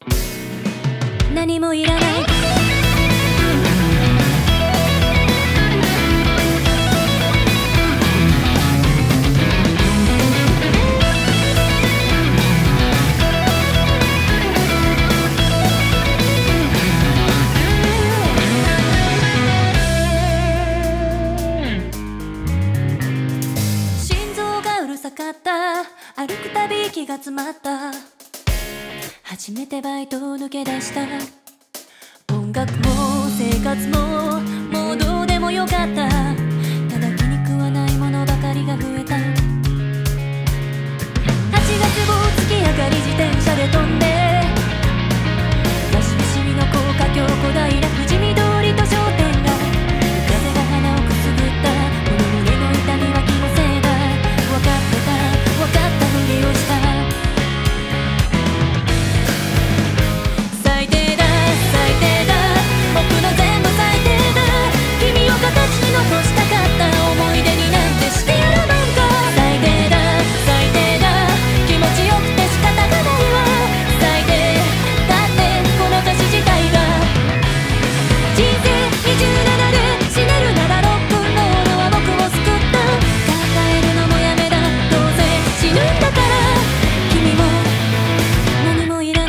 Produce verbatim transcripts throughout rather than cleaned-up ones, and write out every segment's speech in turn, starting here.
何もいらない。心臓がうるさかった、歩くたび息が詰まった、初めてバイトを抜け出した。音楽も生活ももうどうでもよかった、ただ気に食わないものばかりが増えた。はちがつ号月明かり自転車で飛んで、東伏見の高架橋小平富士見通りと商店街、風が鼻をくすぐった、この胸の痛みは気のせいだ、分かってた分かったふりをした。残したかった思い出になんてしてやらなんか、最低だ最低だ、気持ちよくて仕方がないわ、最低だってこの歌詞自体が、人生にじゅうななで死ねるならロックンロールは僕を救った、考えるのもやめだ、どうせ死ぬんだから、君も何もいらない。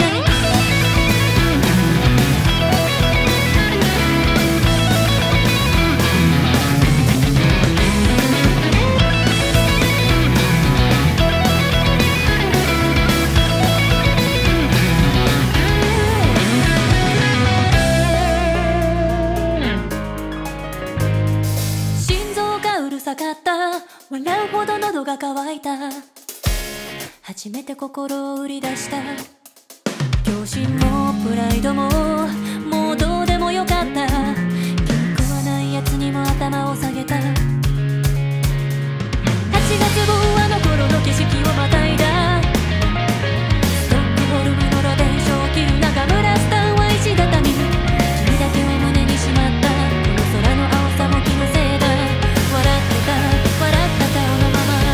笑うほど喉が渇いた、初めて心を売り出した。良心もプライドももうどうでもよかった、気に食わないやつにも頭を下げた。はちがつ号あの頃の景色をまたいだ、ストックホルムの露天商を切る中村スタンは石畳、君だけを胸にしまった、この空の青さも気のせいだ、笑ってた笑った顔のまま、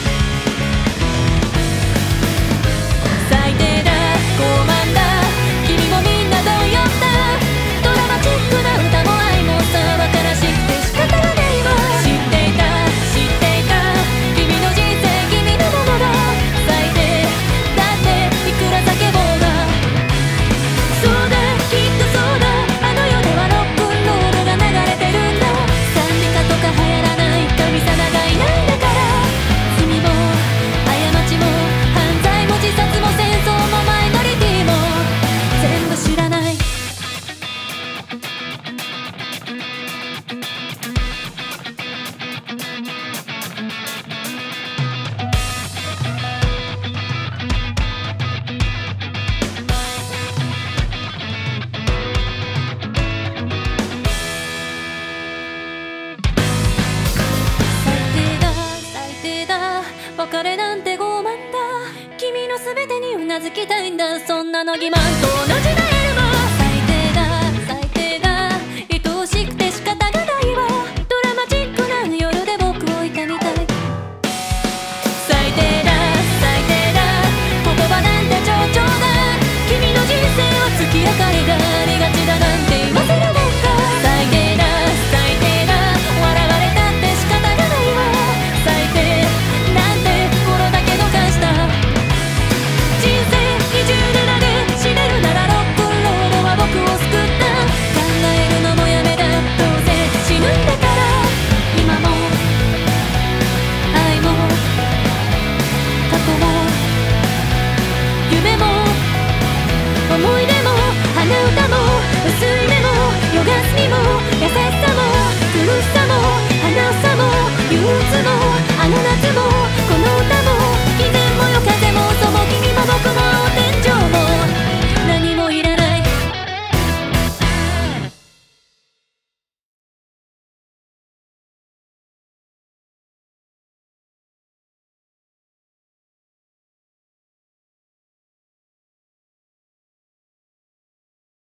最低だ傲慢だ、君もみんな同様だ、ドラマチックな歌も愛もさ馬鹿らしくて仕方がないわ、知っていた知っていた、君の人生君のものだ、最低だっていくら叫ぼうが、そうだきっとそうだ、あの世ではロックンロールが流れてるんだ、賛美歌とか流行らない神様がいないんだから、罪も過ちも犯罪も自殺も戦争もマイノリティも全部知らない。最低だ最低だ、別れなんて傲慢だ、君の全てにうなずきたいんだ、そんなの欺瞞と同じだエルマ、最低だ最低だ、愛おしくて